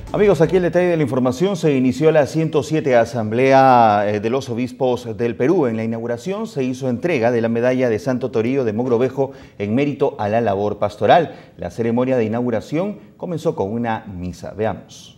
Amigos, aquí el detalle de la información. Se inició la 107 Asamblea de los Obispos del Perú. En la inauguración se hizo entrega de la medalla de Santo Toribio de Mogrovejo en mérito a la labor pastoral. La ceremonia de inauguración comenzó con una misa. Veamos.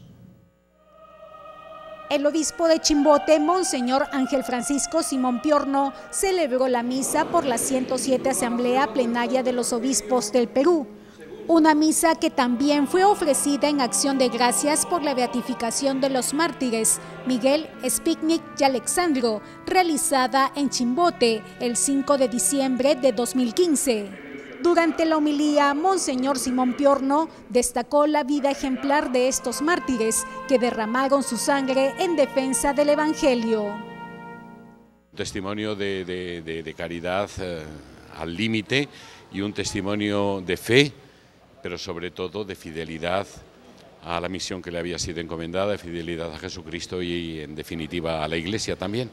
El obispo de Chimbote, Monseñor Ángel Francisco Simón Piorno, celebró la misa por la 107 Asamblea Plenaria de los Obispos del Perú. Una misa que también fue ofrecida en acción de gracias por la beatificación de los mártires Miguel, Spignik y Alexandro, realizada en Chimbote el 5 de diciembre de 2015. Durante la homilía, Monseñor Simón Piorno destacó la vida ejemplar de estos mártires que derramaron su sangre en defensa del Evangelio. Un testimonio de caridad al límite y un testimonio de fe, pero sobre todo de fidelidad a la misión que le había sido encomendada, de fidelidad a Jesucristo y en definitiva a la Iglesia también.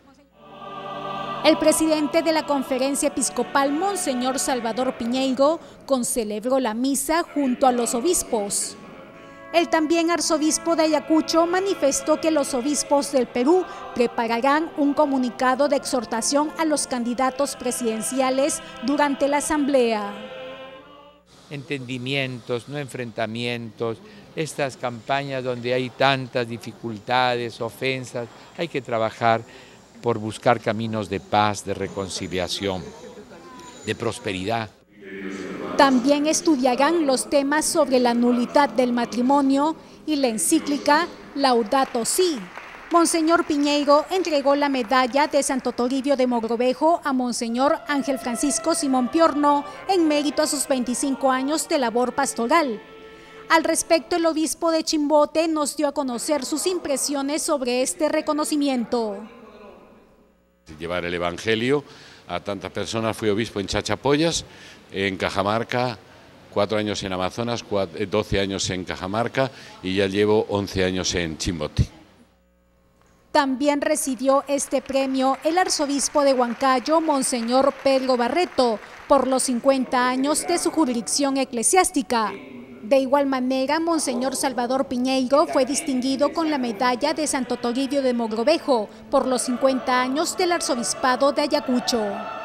El presidente de la Conferencia Episcopal, Monseñor Salvador Piñeiro, concelebró la misa junto a los obispos. El también arzobispo de Ayacucho manifestó que los obispos del Perú prepararán un comunicado de exhortación a los candidatos presidenciales durante la asamblea. Entendimientos, no enfrentamientos, estas campañas donde hay tantas dificultades, ofensas, hay que trabajar por buscar caminos de paz, de reconciliación, de prosperidad. También estudiarán los temas sobre la nulidad del matrimonio y la encíclica Laudato Si. Monseñor Piñeiro entregó la medalla de Santo Toribio de Mogrovejo a Monseñor Ángel Francisco Simón Piorno en mérito a sus 25 años de labor pastoral. Al respecto, el obispo de Chimbote nos dio a conocer sus impresiones sobre este reconocimiento. Llevar el Evangelio a tantas personas. Fui obispo en Chachapoyas, en Cajamarca, 4 años en Amazonas, 12 años en Cajamarca y ya llevo 11 años en Chimbote. También recibió este premio el arzobispo de Huancayo, Monseñor Pedro Barreto, por los 50 años de su jurisdicción eclesiástica. De igual manera, Monseñor Salvador Piñeiro fue distinguido con la medalla de Santo Toribio de Mogrovejo por los 50 años del arzobispado de Ayacucho.